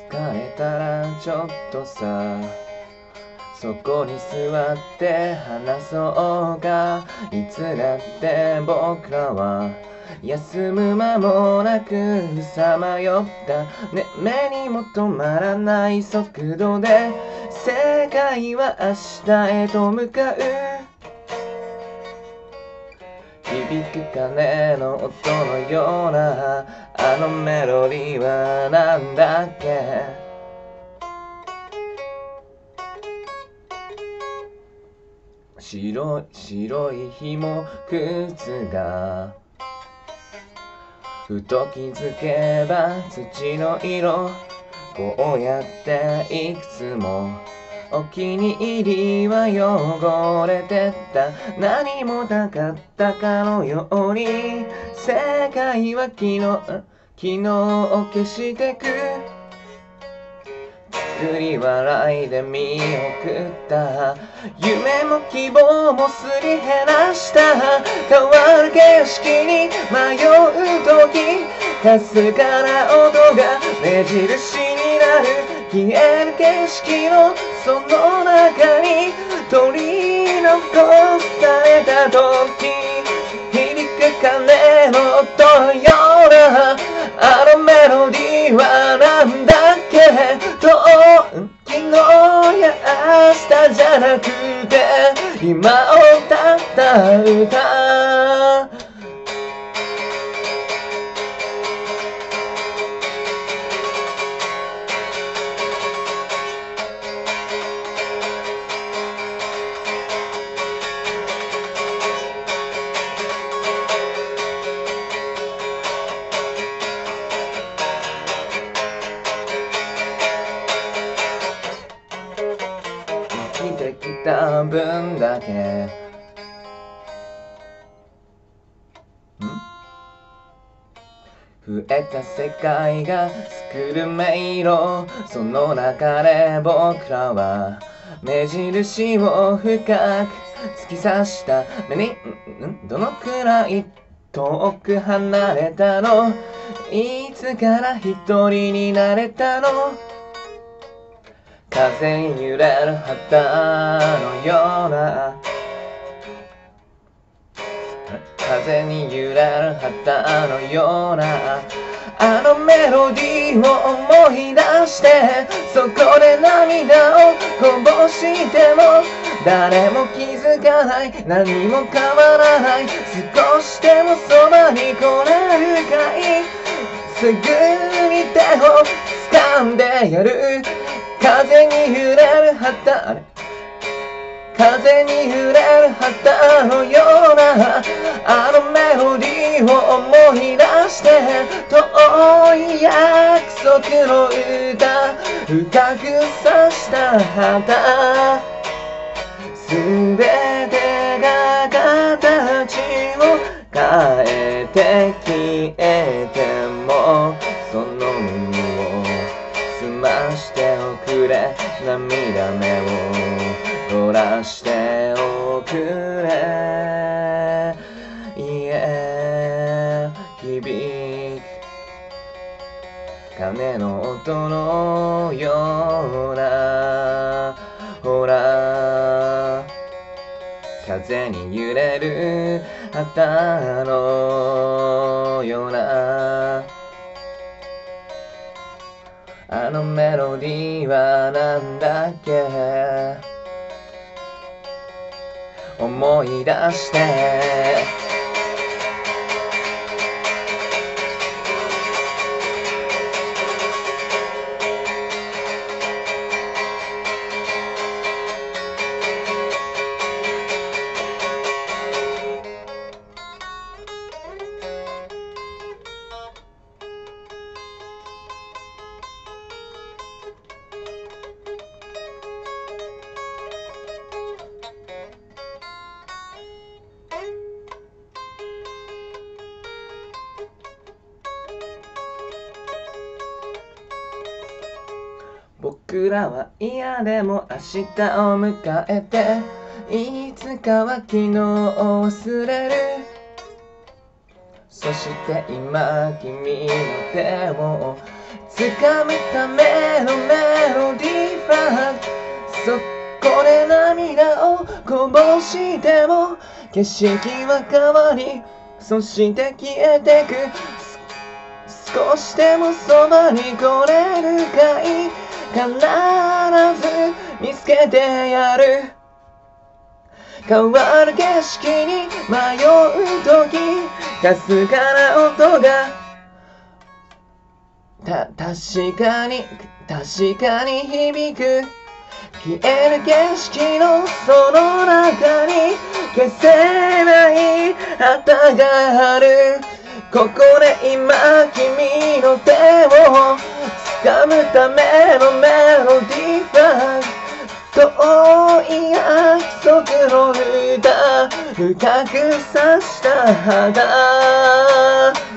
疲れたらちょっとさそこに座って話そうか。いつだって僕らは休む間もなくさまよったね、目にも止まらない速度で世界は明日へと向かう。響く鐘の音のようなあのメロディーはなんだっけ。白い紐靴がふと気づけば土の色。こうやっていくつもお気に入りは汚れてった。何もなかったかのように世界は昨日を消してく。作り笑いで見送った夢も希望もすり減らした変わる景色に迷う時かすかな音が目印になる。消える景色のその中に取り残された時響く鐘の音のようなあのメロディーはなんだっけ。昨日や明日じゃなくて今をたった歌。生きてきた分だけ増えた世界が作る迷路。その中で僕らは目印を深く突き刺した目にどのくらい遠く離れたの。いつから一人になれたの。風に揺れる旗のような風に揺れる旗のようなあのメロディーを思い出してそこで涙をこぼしても誰も気づかない。何も変わらない。少しでもそばに来れるかい。すぐに手を掴んでやる。風に揺れる旗風に揺れる旗のようなあのメロディーを思い出して遠い約束の歌深く刺した旗全てが形を変えて消えてもその耳を澄ましておくれ。涙目を凝らしておくれ。響く鐘の音のようなほら風に揺れる旗のようなあのメロディーはなんだっけ。思い出して僕らは嫌でも明日を迎えていつかは昨日を忘れる。そして今君の手を掴むためのメロディーフラグ、そこで涙をこぼしても景色は変わり、そして消えてく。少しでもそばに来れるかい、必ず見つけてやる。変わる景色に迷うとき、かすかな音が確かに響く。消える景色のその中に消せない旗がある。ここで今君の手を掴むためのメロディーフラグ、遠い約束の歌、深く刺した肌。